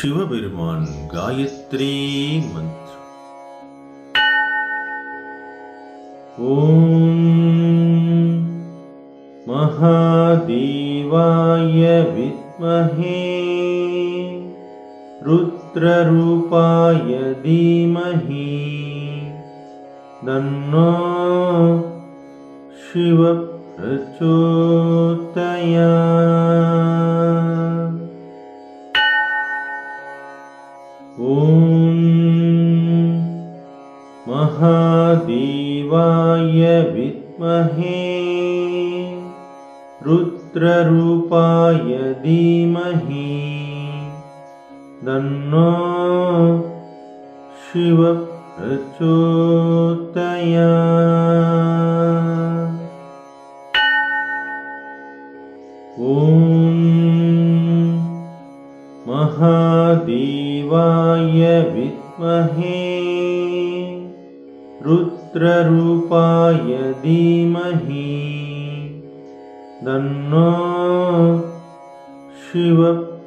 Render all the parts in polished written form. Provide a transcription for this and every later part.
शिवबेरुमान गायत्री मंत्र। ओम महादेवाय विद्महे रुद्ररूपाय धीमहि तन्नो शिव प्रचोदयात्। ओम महादेवाय विद्महे रुद्ररूपाय धीमहि तन्नो शिव प्रचोदयात्। ओम महादेवाय विद्महे रुद्ररूपाय धीमहि तन्नो शिव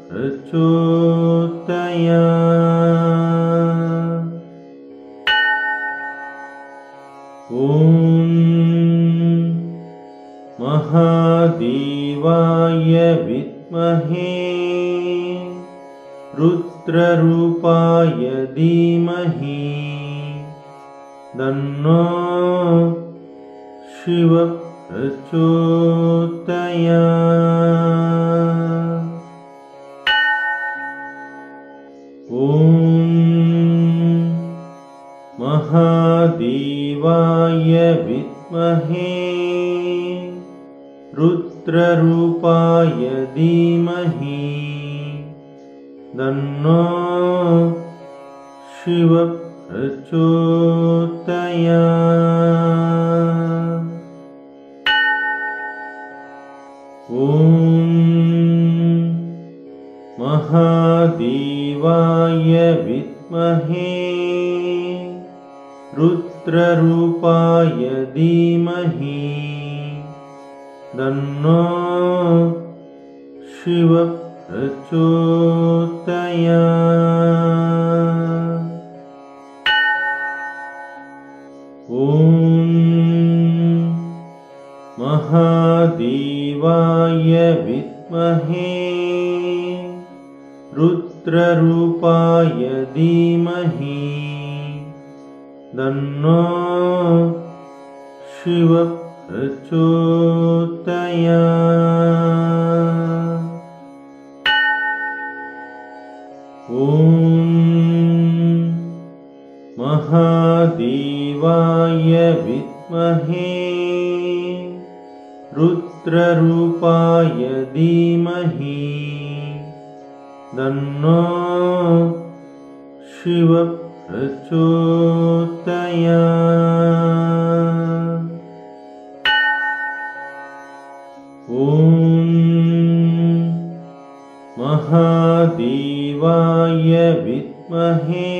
प्रचोदयात्। ओम महादेवाय विद्महे रुद्ररूपाय धीमहि तन्नो शिव प्रचोदयात्। ओम महादेवाय विद्महे रुद्ररूपाय धीमहि तन्नो शिव प्रचोदयात्। ओम महादेवाय विद्महे रुद्ररूपाय धीमहि तन्नो शिव प्रचोदयात्। ओम महादेवाय विद्महे रुद्ररूपाय धीमहि तन्नो शिव प्रचोदयात्। ओम महादेवाय विद्महे रुद्ररूपाय धीमहि तन्नो शिव प्रचोदयात्। ओम महादेवाय विद्महे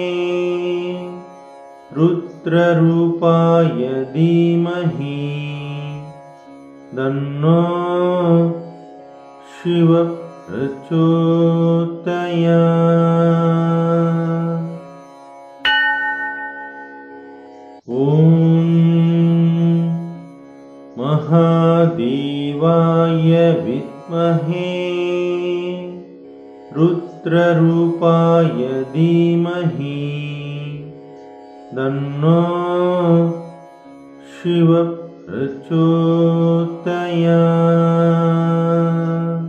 रुद्ररूपाय धीमहि तन्नो शिव प्रचोदयात्। ओम महादेवाय विद्महे रुद्ररूपाय धीमहि तन्नो शिव प्रचोदयात्।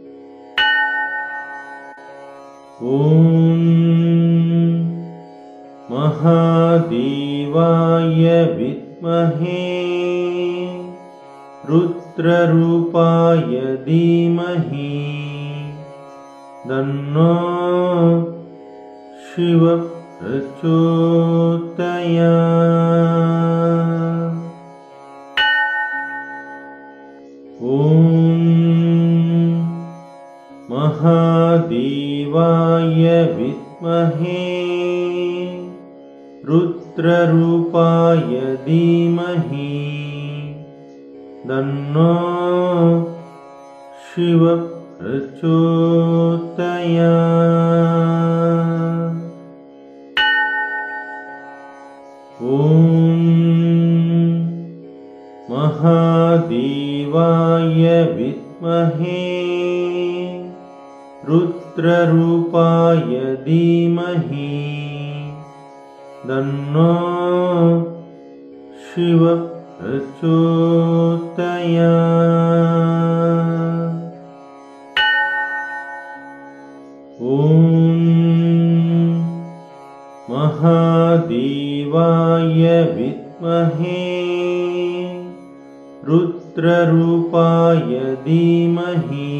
ओम महादेवाय विद्महे रुद्ररूपाय धीमहि तन्नो शिव प्रचोदयात्। ओम महादेवाय विद्महे रुद्ररूपाय धीमहि तन्नो शिव प्रचोदयात्। ॐ महादेवाय विद्महे रुद्ररूपाय धीमहि तन्नो शिवः प्रचोदयात्। ॐ महादेवाय विद्महे रुद्ररूपाय धीमहि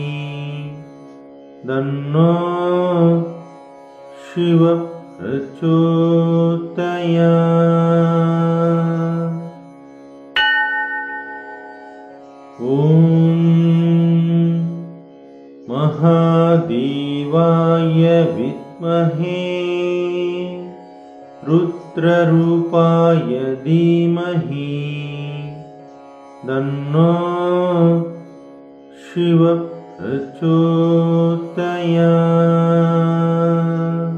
तन्नो शिवः प्रचोदयात्। ॐ महादेवाय विद्महे रुद्ररूपाय धीमहि तन्नो शिवः प्रचोदयात्।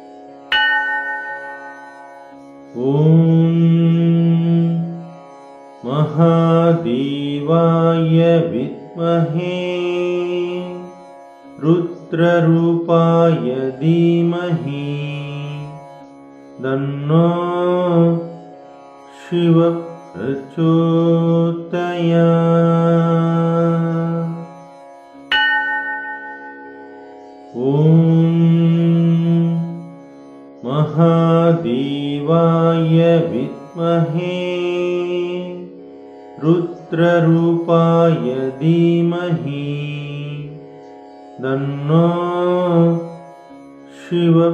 ॐ महादेवाय विद्महे रुद्ररूपाय धीमहि तन्नो शिवः प्रचोदयात्। ॐ महादेवाय विद्महे रुद्ररूपाय धीमहि तन्नो शिवः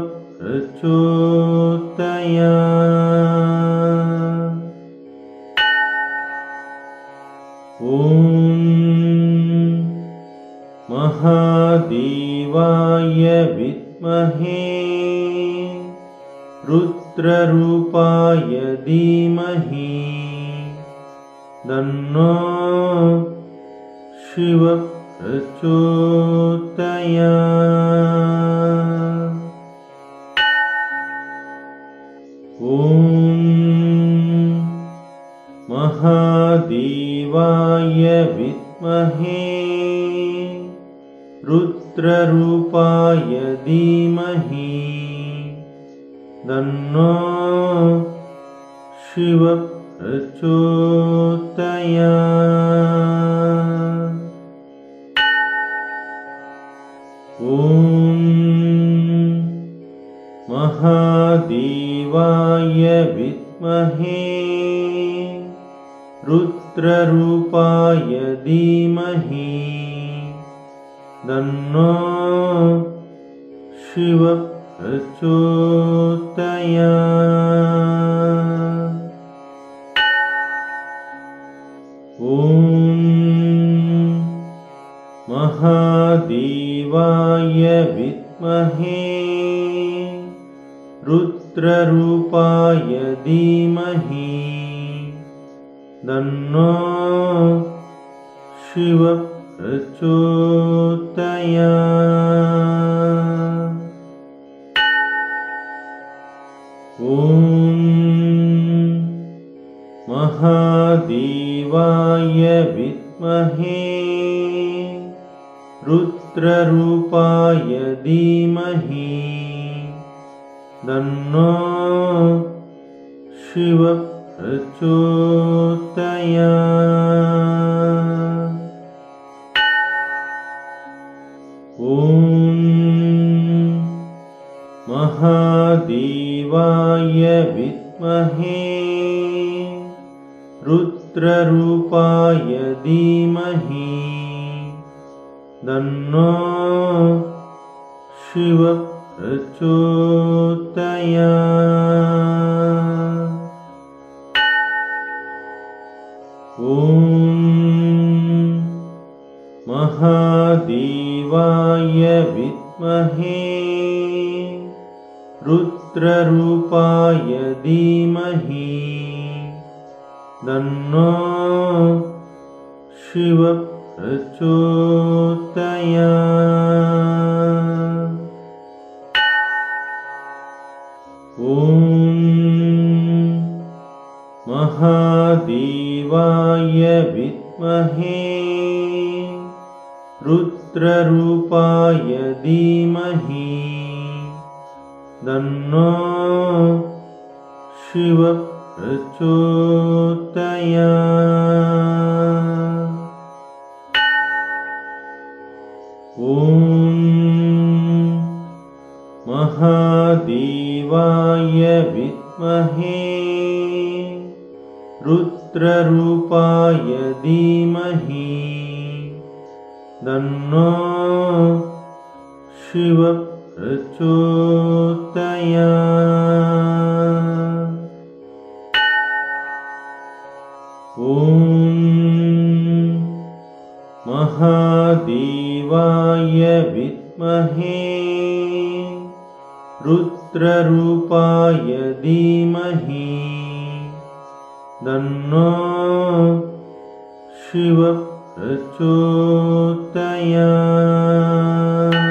प्रचोदयात्। ॐ महादेवाय विद्महे रुद्ररूपाय धीमहि तन्नो शिवः प्रचोदयात्। ॐ महादेवाय विद्महे रुद्ररूपाय धीमहि तन्नो शिवः प्रचोदयात्। ॐ महादेवाय विद्महे रुद्ररूपाय धीमहि तन्नो शिवः प्रचोदयात्। ॐ महादेवाय विद्महे रुद्ररूपाय धीमहि तन्नो शिवः प्रचोदयात्। ॐ महादेवाय विद्महे रुद्ररूपाय धीमहि तन्नो शिवः प्रचोदयात्। ॐ महादेवाय विद्महे रुद्ररूपाय धीमहि तन्नो शिवः प्रचोदयात्। ॐ महादेवाय विद्महे रुद्ररूपाय धीमहि तन्नो शिवः प्रचोदयात्। ॐ महादेवाय विद्महे रुद्ररूपाय धीमहि तन्नो शिवः प्रचोदयात्। ॐ महादेवाय विद्महे रुद्ररूपाय धीमहि तन्नो शिवः प्रचोदयात्। ॐ महादेवाय विद्महे रुद्ररूपाय धीमहि तन्नो शिवः प्रचोदयात्।